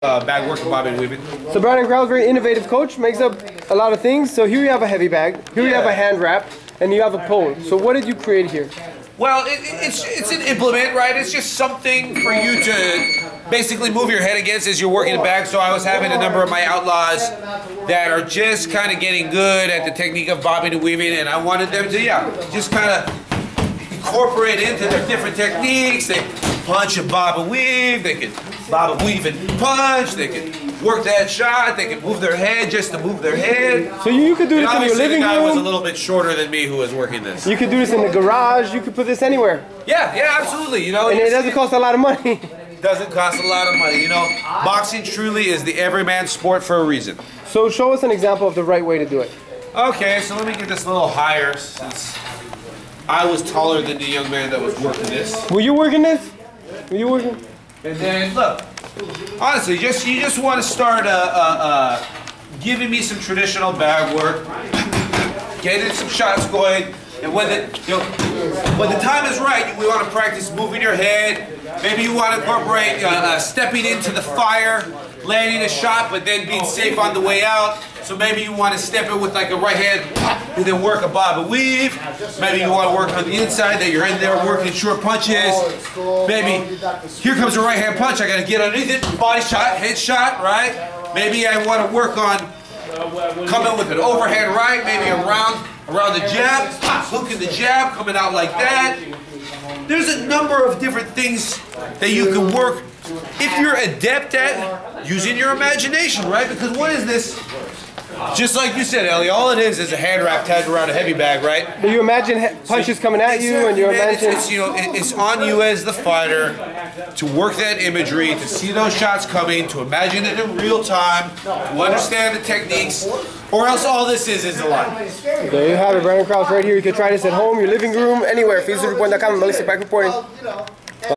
bag work and bobbing and weaving. So Brandon Krause, very innovative coach, makes up a lot of things. So here you have a heavy bag, here you have a hand wrap, and you have a pole. So what did you create here? Well, it's an implement, right? It's just something for you to basically move your head against as you're working the bag. So I was having a number of my outlaws that are just kind of getting good at the technique of bobbing and weaving, and I wanted them to, just kind of incorporate into their different techniques. They punch and bob and weave. They can bob and weave and punch. They can work that shot. They can move their head just to move their head. So you could do this in your living room. The guy was a little bit shorter than me who was working this. You could do this in the garage. You could put this anywhere. Yeah, absolutely. You know, and it doesn't cost a lot of money. Doesn't cost a lot of money. You know, boxing truly is the everyman sport for a reason. So show us an example of the right way to do it. Okay, so let me get this a little higher since I was taller than the young man that was working this. Were you working this? Were you working? And then look, honestly, you just want to start giving me some traditional bag work, getting some shots going, and when the time is right, we want to practice moving your head. Maybe you want to incorporate stepping into the fire, landing a shot, but then being safe on the way out. So maybe you want to step it with like a right hand and then work a bob and weave. Maybe you want to work on the inside that you're in there working short punches. Maybe here comes a right hand punch. I got to get underneath it, body shot, head shot, right? Maybe I want to work on coming with an overhand right, maybe around the jab, hooking the jab, coming out like that. There's a number of different things that you can work if you're adept at using your imagination, right? Because what is this? Just like you said, Ellie, all it is a hand wrap tagged around a heavy bag, right? Do you imagine punches coming at you, and you imagine? It's on you as the fighter to work that imagery, to see those shots coming, to imagine it in real time, to understand the techniques, or else all this is a lie. There you have it, Brandon Krause right here. You can try this at home, your living room, anywhere. FeedSuperPoint.com, Melissa back reporting.